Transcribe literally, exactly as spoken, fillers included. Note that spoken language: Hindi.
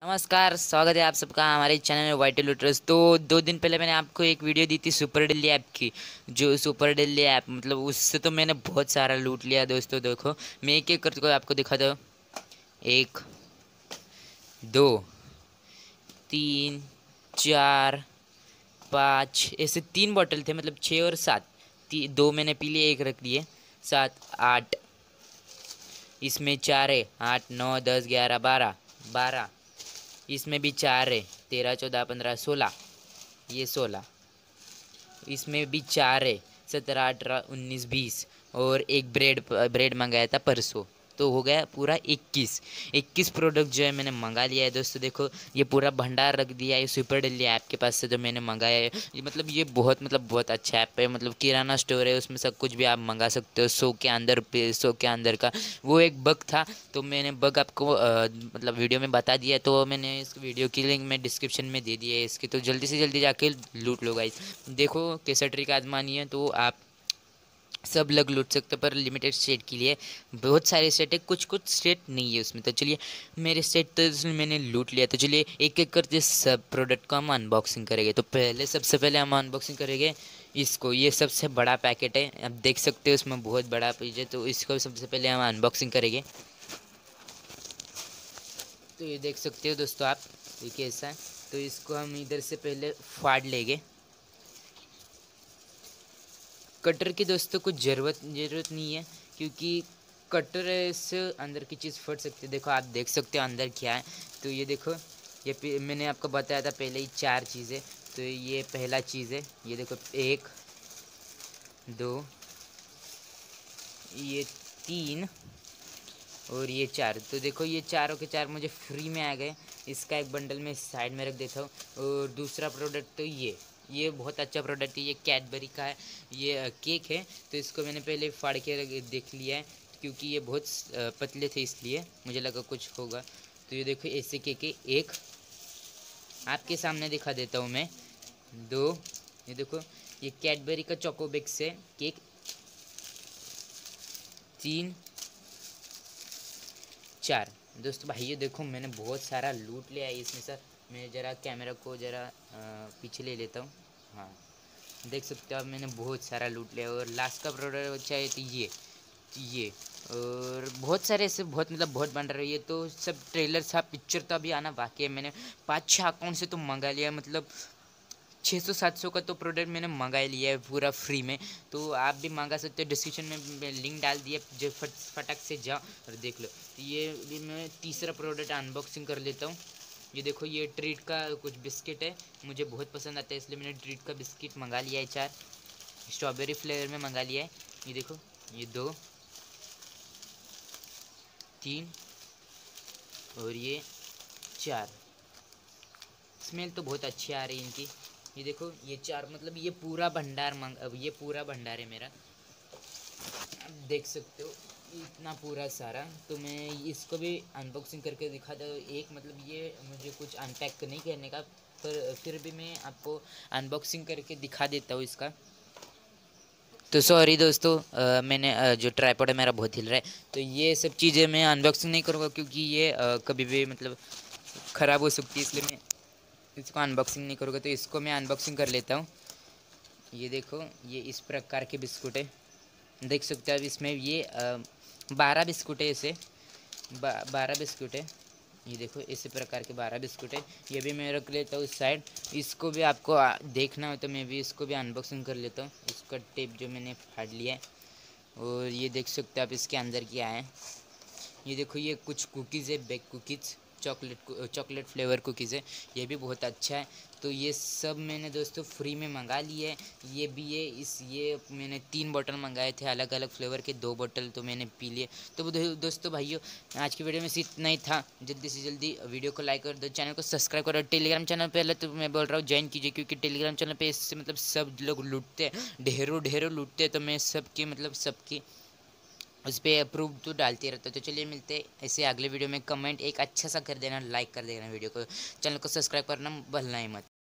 नमस्कार, स्वागत है आप सबका हमारे चैनल में वाइटी लूटर्स। तो दो दिन पहले मैंने आपको एक वीडियो दी थी सुपर डेली ऐप की। जो सुपर डेली ऐप मतलब उससे तो मैंने बहुत सारा लूट लिया दोस्तों। देखो मैं एक एक करके आपको दिखाता हूँ। एक, दो, तीन, चार, पाँच, ऐसे तीन बॉटल थे, मतलब छः और सात। ती, दो मैंने पी लिए, एक रख दिए। सात, आठ, इसमें चार है। आठ, नौ, दस, ग्यारह, बारह, बारह, इसमें भी चार है। तेरह, चौदह, पंद्रह, सोलह, ये सोलह, इसमें भी चार है। सत्रह, अठारह, उन्नीस, बीस, और एक ब्रेड ब्रेड मंगाया था परसों। तो हो गया पूरा इक्कीस। इक्कीस प्रोडक्ट जो है मैंने मंगा लिया है दोस्तों। देखो ये पूरा भंडार रख दिया है सुपर डेली ऐप के पास से जो मैंने मंगाया है। ये मतलब ये बहुत मतलब बहुत अच्छा ऐप है। मतलब किराना स्टोर है, उसमें सब कुछ भी आप मंगा सकते हो सौ के अंदर रुपये, सौ के अंदर का। वो एक बग था, तो मैंने बग आपको अ, मतलब वीडियो में बता दिया। तो मैंने इस वीडियो की लिंक में डिस्क्रिप्शन में दे दी है इसकी, तो जल्दी से जल्दी जाके लूट लो गाइस। देखो कैसा ट्रिक आजमानी है तो आप सब लोग लूट सकते हो, पर लिमिटेड स्टेट के लिए। बहुत सारे स्टेट है, कुछ कुछ स्टेट नहीं है उसमें। तो चलिए मेरे स्टेट तो इसमें मैंने लूट लिया। तो चलिए एक एक करके सब प्रोडक्ट को हम अनबॉक्सिंग करेंगे। तो पहले सबसे पहले हम अनबॉक्सिंग करेंगे इसको। ये सबसे बड़ा पैकेट है, आप देख सकते हो उसमें बहुत बड़ा पेज है। तो इसको सबसे पहले हम अनबॉक्सिंग करेंगे। तो ये देख सकते हो दोस्तों आप, ये कैसा है। तो इसको हम इधर से पहले फाड़ लेंगे। कटर की दोस्तों कुछ ज़रूरत ज़रूरत नहीं है, क्योंकि कटर से अंदर की चीज़ फट सकती है। देखो आप देख सकते हो अंदर क्या है। तो ये देखो, ये पे- मैंने आपको बताया था पहले ही चार चीज़ें। तो ये पहला चीज़ है, ये देखो। एक, दो, ये तीन, और ये चार। तो देखो ये चारों के चार मुझे फ्री में आ गए। इसका एक बंडल में साइड में रख देता हूँ। और दूसरा प्रोडक्ट तो ये ये बहुत अच्छा प्रोडक्ट है। ये कैडबरी का है, ये अ, केक है। तो इसको मैंने पहले फाड़ के रख- देख लिया है, क्योंकि ये बहुत अ, पतले थे इसलिए मुझे लगा कुछ होगा। तो ये देखो ऐसे केक है। एक आपके सामने दिखा देता हूँ मैं। दो, ये देखो, ये कैडबरी का चोकोबिक्स है केक। तीन, चार। दोस्तों भाई ये देखो मैंने बहुत सारा लूट लिया है इसमें सर। मैं ज़रा कैमरा को ज़रा पीछे ले लेता हूँ। हाँ, देख सकते हो आप, मैंने बहुत सारा लूट लिया। और लास्ट का प्रोडक्ट बचा है तो ये ये और बहुत सारे ऐसे बहुत मतलब बहुत बन रही है। तो सब ट्रेलर था, पिक्चर तो अभी आना बाकी है। मैंने पाँच छः अकाउंट से तो मंगा लिया, मतलब छः सौ सात सौ का तो प्रोडक्ट मैंने मंगा ही लिया है पूरा फ्री में। तो आप भी मंगा सकते हो, डिस्क्रिप्शन में लिंक डाल दिया, जो फट फटक से जाओ और देख लो। तो ये भी मैं तीसरा प्रोडक्ट अनबॉक्सिंग कर लेता हूँ। ये देखो ये ट्रीट का कुछ बिस्किट है, मुझे बहुत पसंद आता है इसलिए मैंने ट्रीट का बिस्किट मंगा लिया है। चार स्ट्रॉबेरी फ्लेवर में मंगा लिया है। ये देखो, ये दो, तीन, और ये चार। स्मेल तो बहुत अच्छी आ रही है इनकी। ये देखो ये चार, मतलब ये पूरा भंडार मंग अब ये पूरा भंडार है मेरा, आप देख सकते हो इतना पूरा सारा। तो मैं इसको भी अनबॉक्सिंग करके दिखा दूँ। एक मतलब ये मुझे कुछ अनपैक नहीं करने का, पर फिर भी मैं आपको अनबॉक्सिंग करके दिखा देता हूँ इसका। तो सॉरी दोस्तों, अ, मैंने अ, जो ट्राइपॉड है मेरा बहुत हिल रहा है। तो ये सब चीज़ें मैं अनबॉक्सिंग नहीं करूँगा, क्योंकि ये अ, कभी भी मतलब ख़राब हो सकती है, इसलिए मैं इसको अनबॉक्सिंग नहीं करूँगा। तो इसको मैं अनबॉक्सिंग कर लेता हूँ। ये देखो ये इस प्रकार के बिस्कुट है, देख सकते हो आप। इसमें ये बारह बिस्कुट है, इसे बा, बारह बिस्कुट है। ये देखो इसी प्रकार के बारह बिस्कुट है। ये भी मैं रख लेता हूँ इस साइड। इसको भी आपको आ, देखना हो तो मैं भी इसको भी अनबॉक्सिंग कर लेता हूँ। इसका टेप जो मैंने फाड़ लिया है। और ये देख सकते हो आप इसके अंदर क्या है। ये देखो ये कुछ कुकीज़ है, bake cookies, chocolate chocolate flavour cookies है। ये भी बहुत अच्छा है। तो ये सब मैंने दोस्तों फ्री में मंगा लिए है। ये भी है इस ये मैंने तीन बोतल मंगाए थे अलग अलग फ्लेवर के, दो बोतल तो मैंने पी लिए। तो वो दो, दोस्तों भाइयों, आज की वीडियो में सिर्फ इतना ही था। जल्दी से जल्दी वीडियो को लाइक कर दो, चैनल को सब्सक्राइब करो। टेलीग्राम चैनल पहले तो मैं बोल रहा हूँ ज्वाइन कीजिए, क्योंकि टेलीग्राम चैनल पे इससे मतलब सब लोग लूटते हैं, ढेरों ढेरों लूटते हैं। तो मैं सबकी मतलब सबकी उस पर अप्रूव तो डालते रहते। तो चलिए मिलते हैं ऐसे अगले वीडियो में। कमेंट एक अच्छा सा कर देना, लाइक कर देना वीडियो को, चैनल को सब्सक्राइब करना भूलना ही मत।